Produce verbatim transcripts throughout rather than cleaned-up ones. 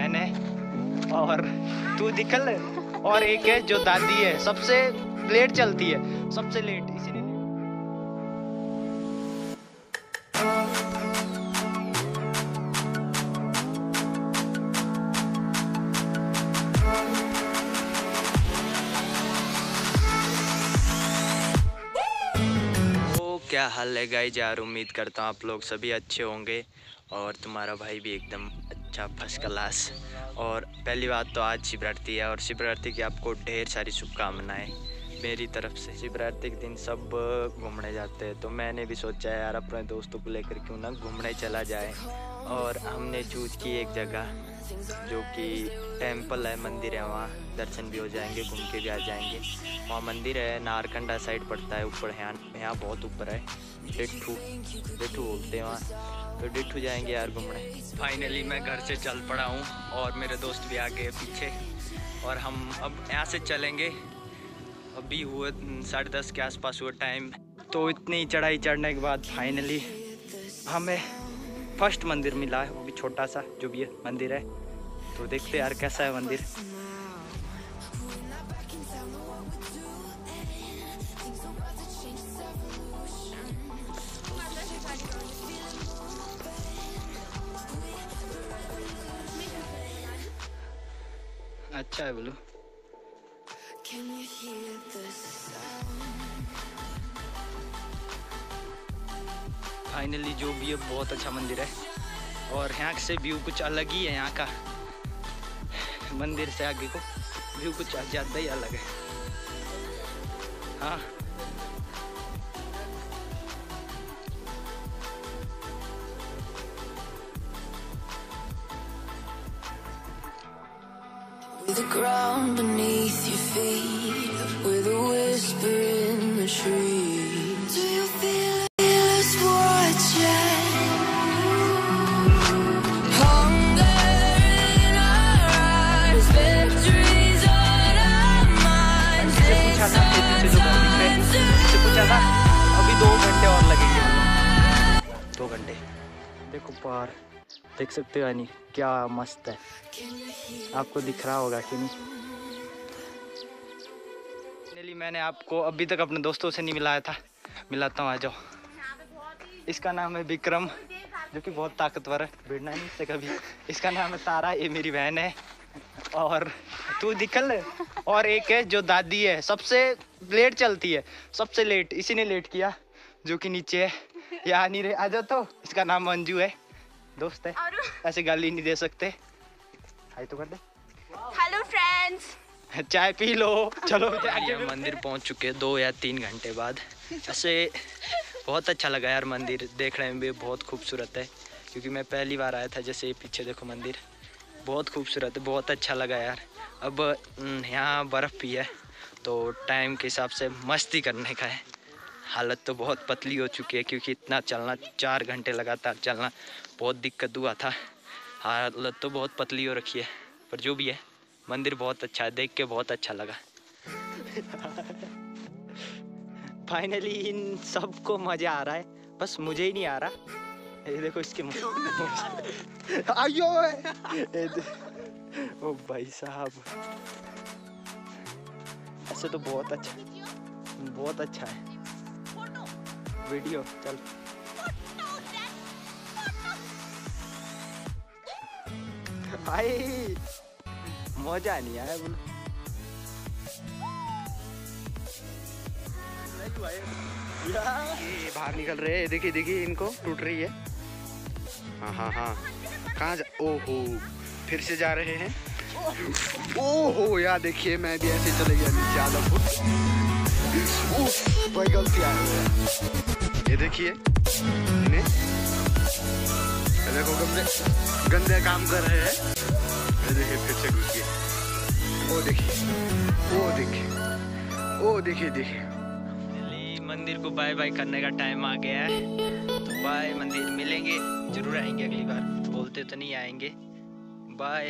बहन है और तू निकल, और एक है जो दादी है, सबसे लेट चलती है, सबसे लेट, इसीलिए। क्या हाल है गाइस यार, उम्मीद करता हूँ आप लोग सभी अच्छे होंगे और तुम्हारा भाई भी एकदम अच्छा फर्स्ट क्लास। और पहली बात तो आज शिवरात्रि है और शिवरात्रि की आपको ढेर सारी शुभकामनाएं मेरी तरफ से। शिवरात्रि के दिन सब घूमने जाते हैं, तो मैंने भी सोचा है यार अपने दोस्तों को लेकर क्यों ना घूमने चला जाए। और हमने चूज की एक जगह जो कि टेंपल है, मंदिर है, वहाँ दर्शन भी हो जाएंगे, घूम के भी आ जाएंगे। वहाँ मंदिर है, नारकंडा साइड पड़ता है ऊपर, यहाँ यहाँ बहुत ऊपर है, डिट्ठू डिट्ठू बोलते हैं वहाँ, तो डिट्ठू जाएंगे यार घूमने। फाइनली मैं घर से चल पड़ा हूँ और मेरे दोस्त भी आ गए पीछे, और हम अब यहाँ से चलेंगे। अभी हुए साढ़े दस के आसपास हुआ टाइम, तो इतनी चढ़ाई चढ़ने के बाद फाइनली हमें फर्स्ट मंदिर मिला है, वो भी छोटा सा जो भी है मंदिर है। तो देखते यार कैसा है मंदिर। अच्छा है बोलो। फाइनली जो भी है बहुत अच्छा मंदिर है, और यहाँ से व्यू कुछ अलग ही है। यहाँ का मंदिर से आगे को व्यू कुछ ज़्यादा ही अलग है। हाँ The ground beneath your feet, with a whisper in the trees. Do you feel us watching? Hunger in our eyes, victories on our minds. पूछा था खेती से जो घर दिख रहे, इससे पूछा था अभी दो घंटे और लगेंगे, दो घंटे। देखो पार देख सकते हो यानी क्या मस्त है, आपको दिख रहा होगा कि नहीं। फाइनली मैंने आपको अभी तक अपने दोस्तों से नहीं मिलाया था, मिलाता हूँ, आ जाओ। इसका नाम है विक्रम, जो कि बहुत ताकतवर है, भिड़ना नहीं इससे कभी। इसका नाम है तारा, ये मेरी बहन है, और तू निकल, और एक है जो दादी है, सबसे लेट चलती है, सबसे लेट, इसी ने लेट किया, जो कि नीचे है, यहाँ नहीं रहे। आ जाओ। तो इसका नाम मंजू है, दोस्त है, ऐसे गाली नहीं दे सकते। हाय तो कर दे। हेलो फ्रेंड्स, चाय पी लो, चलो। हम मंदिर पहुंच चुके हैं दो या तीन घंटे बाद। ऐसे बहुत अच्छा लगा यार, मंदिर देखने में भी बहुत खूबसूरत है, क्योंकि मैं पहली बार आया था। जैसे पीछे देखो मंदिर बहुत खूबसूरत है, बहुत अच्छा लगा यार। अब यहाँ बर्फ़ भी है, तो टाइम के हिसाब से मस्ती करने का है। हालत तो बहुत पतली हो चुकी है, क्योंकि इतना चलना, चार घंटे लगातार चलना, बहुत दिक्कत हुआ था। हालत तो बहुत पतली हो रखी है, पर जो भी है मंदिर बहुत अच्छा है, देख के बहुत अच्छा लगा। फाइनली इन सबको मज़ा आ रहा है, बस मुझे ही नहीं आ रहा। ये देखो इसके मुँह आयो ओ भाई साहब, ऐसे तो बहुत अच्छा, बहुत अच्छा है। वीडियो चल। भाई मजा नहीं आया बोलो। ये बाहर निकल रहे हैं, देखिए देखिए इनको टूट रही है। हाँ हाँ हाँ, कहाँ जा, ओहो फिर से जा रहे हैं। ओहो यार देखिए, मैं भी ऐसे चले गया नीचे आधा फुट। भाई गलती आ रही है, ये देखिए इन्हें, देखो गंदे गंदे काम कर रहे हैं। ये देखिए फिर से घुस गए। ओ देखिए, ओ देखिए, ओ देखिए देखिए। मंदिर को बाय बाय करने का टाइम आ गया है, तो बाय। मंदिर मिलेंगे, जरूर आएंगे अगली बार, बोलते तो नहीं आएंगे। बाय।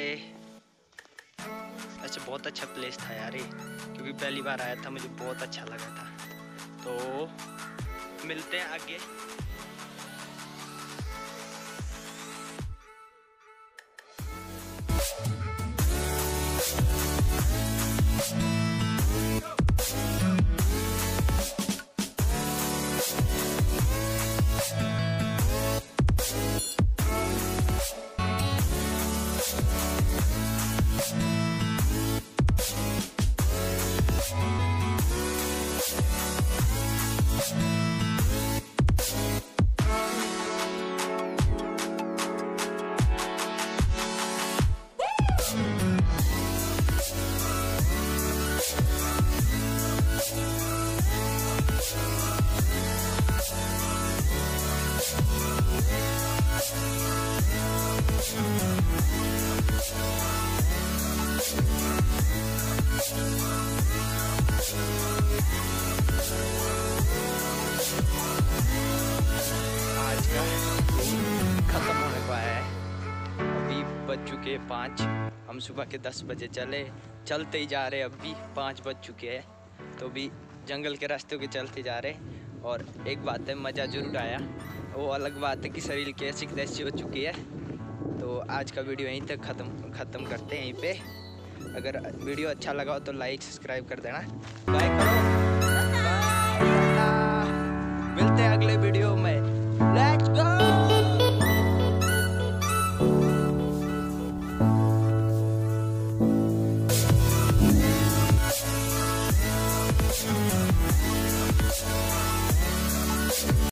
अच्छा बहुत अच्छा प्लेस था यार ये, क्योंकि पहली बार आया था, मुझे बहुत अच्छा लगा था। तो मिलते हैं आगे। बज चुके हैं पाँच। हम सुबह के दस बजे चले चलते ही जा रहे, अब भी पाँच बज चुके हैं तो भी जंगल के रास्तों के चलते जा रहे। और एक बात है, मज़ा ज़रूर आया। वो अलग बात है कि शरीर की ऐसी तैसी हो चुकी है। तो आज का वीडियो यहीं तक ख़त्म ख़त्म करते हैं यहीं पे। अगर वीडियो अच्छा लगा हो तो लाइक सब्सक्राइब कर देना, बाय करो, बाय, मिलते हैं अगले वीडियो में।